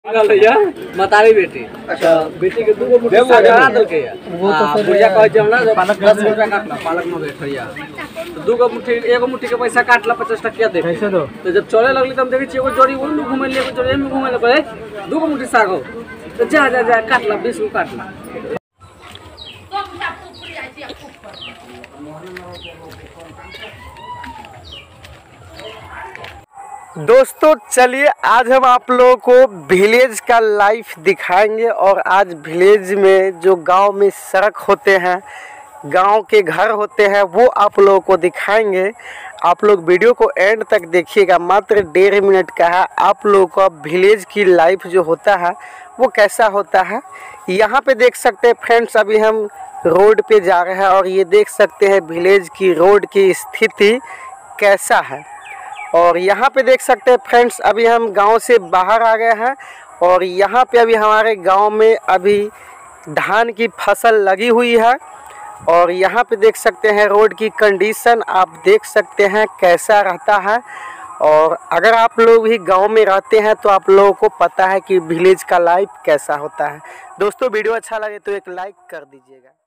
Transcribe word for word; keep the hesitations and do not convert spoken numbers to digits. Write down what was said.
भैया मतारी बेटी अच्छा बेटी के दूगो मुट्ठी साग करा देलके या वो तो फिर भैया कहे जे हमरा दस रुपया काटला पालक में बैठिया तो दूगो मुट्ठी एगो मुट्ठी के पैसा काटला पचास टकिया दे कैसे दो तो जब चले लगली त हम देखै छी एगो जोड़ी ओन में घुमै ले एगो जोड़ी में घुमै ले पड़े दूगो मुट्ठी साग हो तो जा जा जा काटला बीस गो काटला। दोस्तों चलिए आज हम आप लोगों को विलेज का लाइफ दिखाएंगे और आज विलेज में जो गांव में सड़क होते हैं, गांव के घर होते हैं, वो आप लोगों को दिखाएंगे। आप लोग वीडियो को एंड तक देखिएगा, मात्र डेढ़ मिनट का है। आप लोगों को विलेज की लाइफ जो होता है वो कैसा होता है यहाँ पे देख सकते हैं फ्रेंड्स। अभी हम रोड पे जा रहे हैं और ये देख सकते हैं विलेज की रोड की स्थिति कैसा है। और यहाँ पे देख सकते हैं फ्रेंड्स अभी हम गांव से बाहर आ गए हैं और यहाँ पे अभी हमारे गांव में अभी धान की फसल लगी हुई है। और यहाँ पे देख सकते हैं रोड की कंडीशन आप देख सकते हैं कैसा रहता है। और अगर आप लोग भी गांव में रहते हैं तो आप लोगों को पता है कि विलेज का लाइफ कैसा होता है। दोस्तों वीडियो अच्छा लगे तो एक लाइक कर दीजिएगा।